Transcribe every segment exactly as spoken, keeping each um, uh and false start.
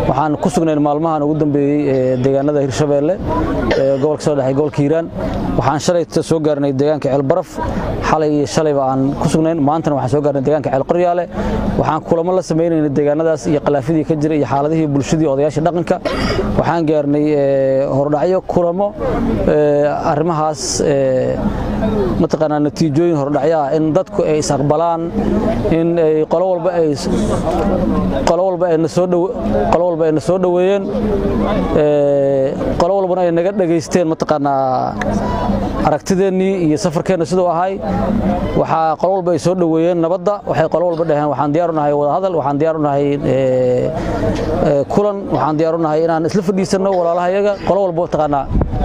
waxaan ku sugnayn maalmahan ugu dambeeyay deegaanada Hirshabeelle gobolka soo dhaxay gobolka Hiiraan waxaan shalay soo gaarnay deegaanka Ceelbaraf xalay shalay aan ku sugnayn maantana waxaan soo gaarnay deegaanka Ceel Qoryaale waxaan kulamo la sameeynay deegaanadaas iyo qalaafidii ka jiray iyo xaaladihii bulshadii odayaasha dhaqanka waxaan gaarnay hordhacyo kulamo arrimahaas mataqaanaa natiijooyin hordhacyo in dadku ay isaqbalaan in ay qolo walba ay qolo walba ay soo dhaw qolo walba ay soo dhaweeyeen ee qolo walbana ay naga dhageysteen mataqaanaa aragtideennii iyo safarkeena sidoo ahay waxa qolo walba ay soo dhaweeyeen nabadda waxay qolo walba dhahaan waxaan diyaar u nahay wada hadal waxaan diyaar u nahay ee kulan waxaan diyaar u nahay inaan isla fadhiisano walaalahayaga qolo walba mataqaanaa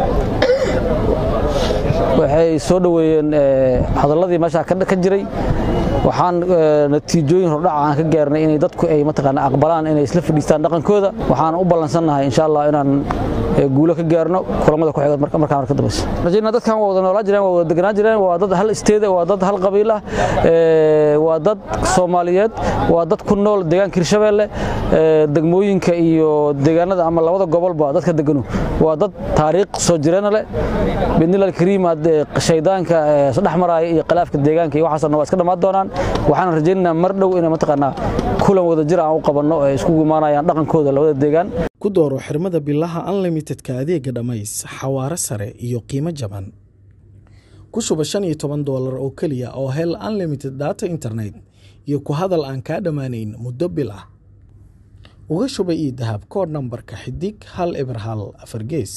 waxay soo dhaweeyeen hadaladii meesha ka jiray waxaan natiijooyin hordhac aan ka gaarnay in dadku ay mataqaanaa aqbalaan inay isla fadhiistaan dhaqankooda waxaan u balansanahay insha Allah inaan guulo ka gaarno kulamada ku xigta marka markaan ka dambayso rajayna dadkan wada noolaa jireen wada deganaa jireen waa dad hal isteed waa dad hal qabiil ah ee waa dad Soomaaliyeed waa dad ku nool deegaanka Hirshabeelle degmooyinka iyo deegaanada ama labada gobolba dadka degano waa dad taariikh soo jireen leh bidnilal kariim shaydaanka saddex maray iyo khilaafka deegaanka iyo waxaasna waa iska dhamaad doonaan waxaan rajaynaynaa mar dhow in mataqaanaa kulan wada jir aan u qabanno ee isku gumaanayaan dhaqankooda labada deegaan ku dooro xirmada billaha unlimited-ka adeega dhamays xawaare sare iyo qiimo jaban ku shuba shan iyo toban doolar oo kaliya oo hel unlimited data internet iyo ku hadal aan ka dhamaanayn muddo bil ah uga shuba ii dahab kood nambarka xidig hal eber hal afar gees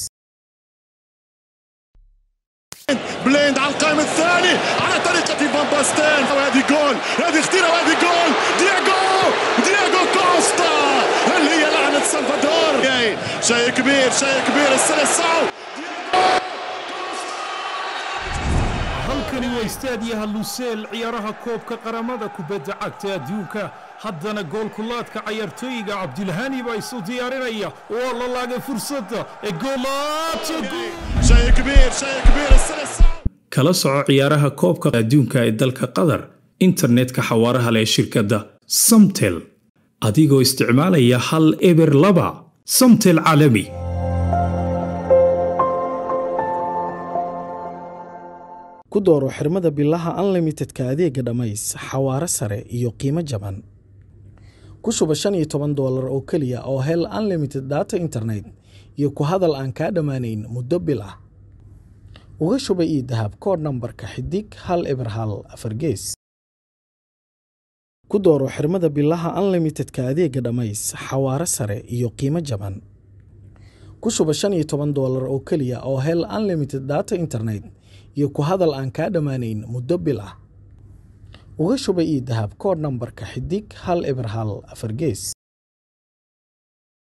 بليند على القائم الثاني على طريقة فان باستين وهذه جول هذه خطيرة وهذه جول دياغو دياغو كوستا هل هي لعنة سلفادور شيء كبير شيء كبير السلسعو halkani waa istaadiyaha Lusail ciyaaraha koobka qaramada kubadda cagta adduunka haddana gool kulaadka ciyaartooyga Cabdilhani baa isu diyaarinaya oo la laagay fursadda ee goolaadka شيء كبير شيء كبير السلسعو kala soco ciyaaraha koobka adduunka ee dalka Qatar internetka xawaaraha leh shirkadda Samtel adigoo isticmaalaya hal eber laba Samtel caalami ku dooro xirmada billaha unlimited-ka adeega dhamays xawaare sare iyo qiimo jaban ku shuba shan iyo toban doolar oo kaliya oo hel unlimited data internet iyo ku hadal aan ka dhamaanayn muddo bil ah uga shuba ii dahab kood nambarka xidig hal eber hal afar gees ku dooro xirmada billaha unlimited-ka adeega dhamays xawaare sare iyo qiimo jaban ku shuba shan iyo toban doolar oo kaliya oo hel unlimited data internet iyo ku hadal aan ka dhamaanayn muddo bil ah uga shuba ii dahab kood nambarka xidig hal eber hal afar gees